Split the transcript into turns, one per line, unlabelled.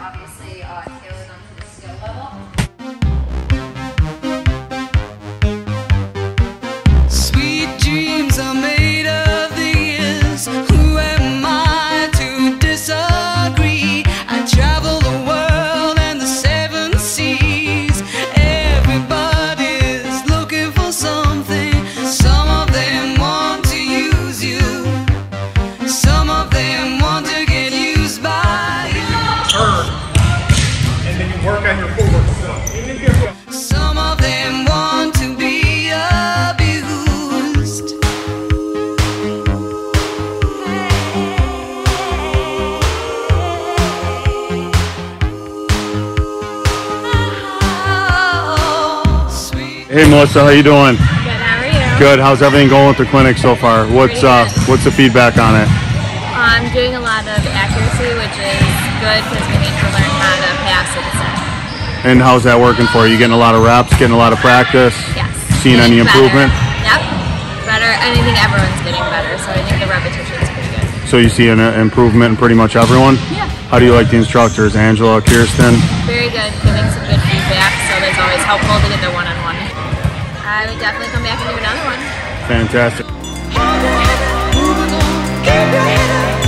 obviously tailor them to the skill level.
Sweet dreams are made of these. Who am I to disagree? I travel the world and the seven seas. Everybody's looking for something. Some of them want to use you. Some of them want to get used by you.
Turn, and then you work on your forward stuff.
Some of them want to be abused.
Hey Melissa, how you doing?
Good, how are you?
Good. How's everything going with the clinic so far? What's the feedback on it?
I'm doing a lot of accuracy, which is good because we need to learn how to pass it set.
And how's that working for you? You getting a lot of reps, getting a lot of practice?
Yes.
Seeing any
Getting
improvement?
Better. Yep. Better. I think everyone's getting better, so I think the repetition is pretty good.
So you see an improvement in pretty much everyone?
Yeah.
How do you like the instructors? Angela, Kirsten?
Very good, giving some good feedback, so it's always helpful to get the one-on-one. I would definitely come back and do another one.
Fantastic.
Moving on, keep your head up.